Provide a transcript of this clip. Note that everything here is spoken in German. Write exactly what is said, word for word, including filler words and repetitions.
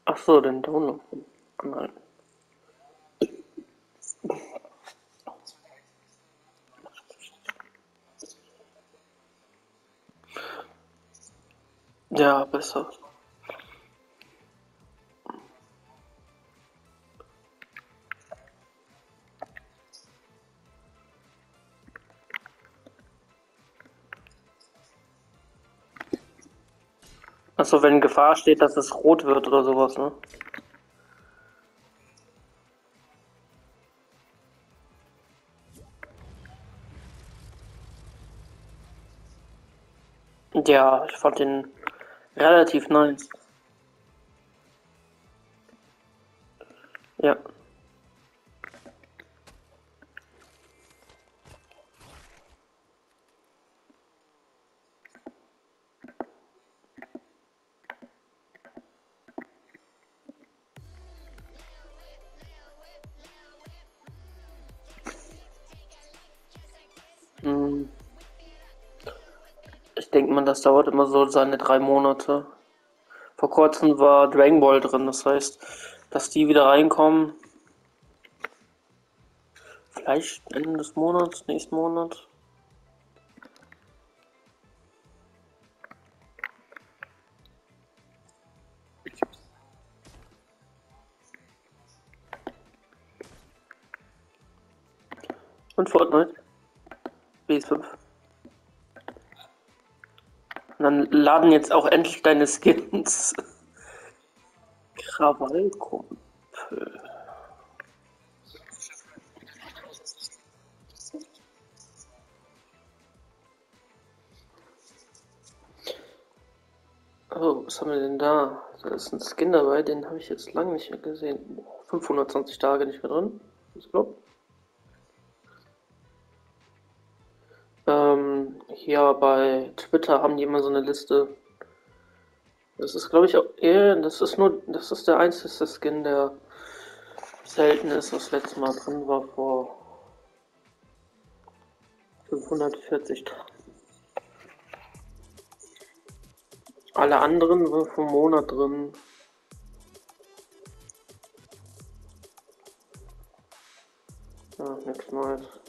Ach so, den Download anhalten. Ja, besser. Achso, wenn Gefahr steht, dass es rot wird oder sowas, ne? Ja, ich fand den relativ nice. Ja. Hm. Ich denke mal, das dauert immer so seine drei Monate. Vor kurzem war Dragon Ball drin, das heißt, dass die wieder reinkommen, vielleicht Ende des Monats, nächsten Monat. Und Fortnite, P S fünf. Und dann laden jetzt auch endlich deine Skins. Krawallkumpel. Oh, was haben wir denn da? Da ist ein Skin dabei, den habe ich jetzt lange nicht mehr gesehen. fünfhundertzwanzig Tage nicht mehr drin. Ich glaube. Ähm, hier bei Twitter haben die immer so eine Liste. Das ist, glaube ich, auch eher, das ist nur, das ist der einzige Skin, der selten ist, was letztes Mal drin war vor fünfhundertvierzig Tagen. Alle anderen waren vom Monat drin. Ja, nichts Neues.